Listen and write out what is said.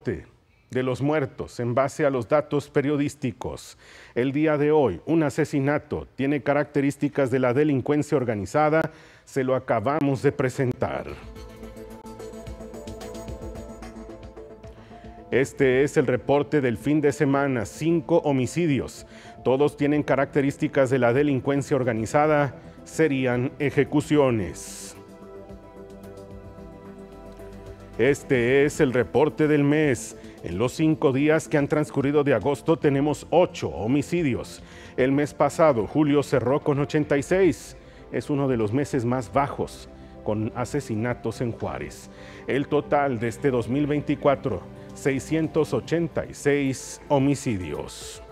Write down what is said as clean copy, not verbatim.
reporte de los muertos en base a los datos periodísticos. El día de hoy, un asesinato tiene características de la delincuencia organizada. Se lo acabamos de presentar. Este es el reporte del fin de semana. 5 homicidios. Todos tienen características de la delincuencia organizada. Serían ejecuciones. Este es el reporte del mes. En los 5 días que han transcurrido de agosto tenemos 8 homicidios. El mes pasado, julio, cerró con 86. Es uno de los meses más bajos con asesinatos en Juárez. El total de este 2024, 686 homicidios.